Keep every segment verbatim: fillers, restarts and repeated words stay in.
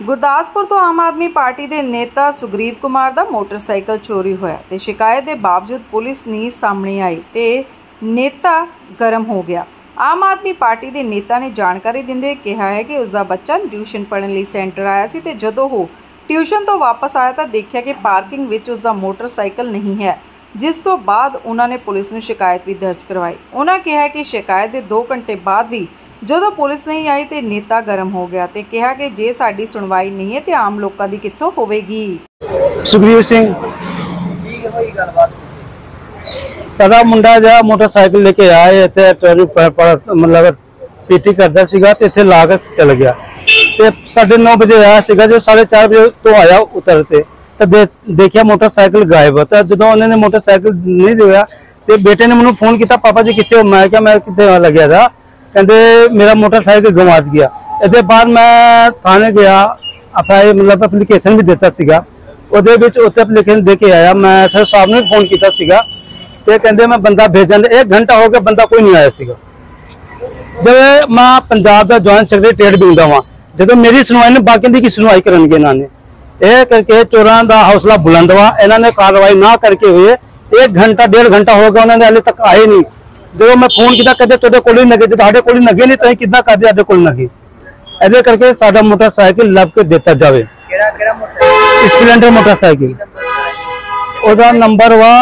ਗੁਰਦਾਸਪੁਰ ਤੋਂ ਆਮ ਆਦਮੀ ਪਾਰਟੀ ਦੇ ਨੇਤਾ ਸੁਗਰੀਵ ਕੁਮਾਰ ਦਾ ਮੋਟਰਸਾਈਕਲ ਚੋਰੀ ਹੋਇਆ ਤੇ ਸ਼ਿਕਾਇਤ ਦੇ ਬਾਵਜੂਦ ਪੁਲਿਸ ਨਹੀਂ ਸਾਹਮਣੇ ਆਈ ਤੇ ਨੇਤਾ ਗਰਮ ਹੋ ਗਿਆ। ਆਮ ਆਦਮੀ ਪਾਰਟੀ ਦੇ ਨੇਤਾ ਨੇ ਜਾਣਕਾਰੀ ਦਿੰਦੇ ਹੋਏ ਕਿਹਾ ਹੈ ਕਿ ਉਸ ਦਾ ਬੱਚਾ ਟਿਊਸ਼ਨ ਪੜ੍ਹਨ ਲਈ ਸੈਂਟਰ ਆਇਆ ਸੀ ਤੇ ਜਦੋਂ ਉਹ ਟਿਊਸ਼ਨ ਤੋਂ ਵਾਪਸ ਆਇਆ ਤਾਂ ਦੇਖਿਆ ਕਿ ਪਾਰਕਿੰਗ ਵਿੱਚ ਉਸ ਦਾ ਮੋਟਰਸਾਈਕਲ नहीं है, जिस तो बाद उन्होंने पुलिस में शिकायत भी दर्ज करवाई। उन्होंने कहा कि शिकायत के दो घंटे बाद भी ਜਦੋਂ ਪੁਲਿਸ नहीं आई तो नेता गर्म हो गया ਤੇ ਕਿਹਾ ਕਿ ਜੇ ਸਾਡੀ ਸੁਣਵਾਈ ਨਹੀਂ ਹੈ ਤੇ ਆਮ ਲੋਕਾਂ ਦੀ ਕਿੱਥੋਂ ਹੋਵੇਗੀ। ਸੁਖਬੀਰ ਸਿੰਘ ਕੀ ਹੋਈ ਗੱਲਬਾਤ? ਸਾਡਾ ਮੁੰਡਾ ਜਿਹੜਾ ਮੋਟਰਸਾਈਕਲ ਲੈ ਕੇ ਆਇਆ ਇੱਥੇ ਟ੍ਰੈਫਿਕ ਪਰ ਮਤਲਬ ਪੀਟੀ ਕਰਦਾ ਸੀਗਾ ਤੇ ਇੱਥੇ ਲਾ ਕੇ ਚਲ ਗਿਆ ਤੇ साढ़े नौ बजे आया ਸੀਗਾ जो साढ़े चार बजे तो आया उतर ते तो दे, देखिया मोटरसाइकिल गायब तो जो उन्होंने मोटरसाइकिल नहीं दिया तो बेटे ने मैंने फोन किया पापा जी कितने हो? मैं क्या मैं कितने लग्या था कहते मेरा मोटरसाइकिल गवाच गया। इसके बाद मैं थाने गया अपना मतलब एप्लीकेशन भी देता सीगा ਉਹਦੇ ਵਿੱਚ ਉੱਤੇ ਐਪਲੀਕੇਸ਼ਨ ਦੇ ਕੇ ਆਇਆ। मैं सर साहब ने फोन किया सीगा ਤੇ ਕਹਿੰਦੇ मैं बंदा भेजन एक घंटा हो गया बंदा कोई नहीं आया सीगा। जब मैं पंजाब का जॉइंट सैकटरी ट्रेड बिंदा वा जो मेरी सुनवाई ने बाकी की सुनवाई करनगे इन्होंने ਇਹ ਕਰਕੇ ਚੋਰਾਂ ਦਾ ਹੌਸਲਾ ਬੁਲੰਦ ਵਾ। ਇਹਨਾਂ ਨੇ ਕਾਰਵਾਈ ਨਾ ਕਰਕੇ ਹੋਏ एक घंटा डेढ़ घंटा हो गया उन्होंने हाले तक आए नहीं। जो मैं फोन किया कहते ਤੁਹਾਡੇ ਕੋਲ ਹੀ ਨਗੇ, ਜਦੋਂ ਸਾਡੇ ਕੋਲ ਹੀ ਨਗੇ ਨਹੀਂ ਤਾਂ ਕਿੱਦਾਂ ਕਰਦੇ ਸਾਡੇ ਕੋਲ ਨਗੇ। ਇਹਦੇ ਕਰਕੇ ਸਾਡਾ ਮੋਟਰਸਾਈਕਲ ਲੱਭ ਕੇ ਦਿੱਤਾ ਜਾਵੇ। ਕਿਹੜਾ ਕਿਹੜਾ ਮੋਟਰਸਾਈਕਲ? ਸਪਲੈਂਡਰ ਮੋਟਰਸਾਈਕਲ ਉਹਦਾ ਨੰਬਰ ਵਾ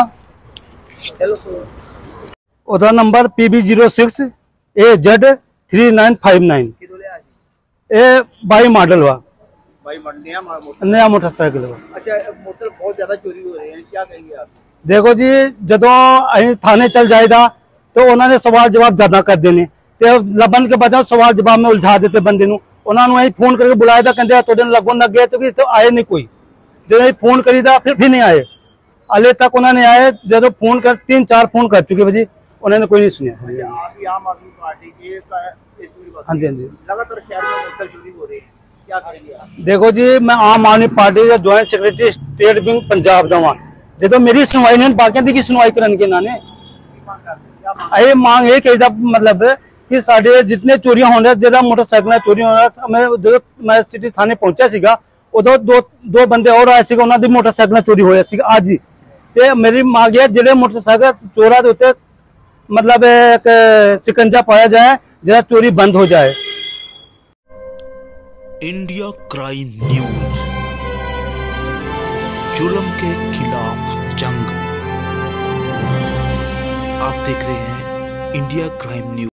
ਉਹਦਾ number P B zero six A Z three nine five nine. ਕਿਦੋਂ ਲਿਆ ਜੀ? ਇਹ ਬਾਈ ਮਾਡਲ ਵਾ, भाई नया नया मोटरसाइकिल वा। अच्छा मोटरसाइकिल बहुत ज्यादा चोरी हो रहे हैं, क्या कहेंगे आप? देखो जी जो अं थाने चल जाएगा तो उन्होंने सवाल जवाब ज्यादा कर देने ते लभन के बजाय सवाल जवाब में उलझा देते बंदे नूं। उन्होंने अं फोन करके बुलाया था कहते तुहाडे लगो लग गए तो, तो आए नहीं कोई। जो फोन करी था फिर भी नहीं आए हाले तक। उन्होंने आए जो फोन कर तीन चार फोन कर चुके भाजी उन्होंने कोई नहीं सुनिया। आप आम आदमी पार्टी के हाँ जी हाँ जी लगातार शहर में मोटरसाइकिल चोरी हो रही है, क्या करेंगे आप? देखो जी मैं आम आदमी पार्टी का joint secretary state wing Punjab का वा जो मेरी सुनवाई नहीं बाकी की सुनवाई करनगे इन्होंने। ये मांग ये कही मतलब कि साढ़े जितने चोरियां हो रहा जो मोटरसाइकिल चोरी हो रहा मैं जो मैं सिटी थाने पहुंचा सीगा उदो दो दो बंदे और आए सीगे उन्होंने मोटरसाइकिल चोरी होया सीगा आज ही। ते मेरी मांग है जो मोटरसाइकिल चोरा के उत्ते मतलब एक शिकंजा पाया जाए जरा चोरी बंद हो जाए। इंडिया क्राइम न्यूज, जुल्म के खिलाफ जंग। आप देख रहे हैं इंडिया क्राइम न्यूज।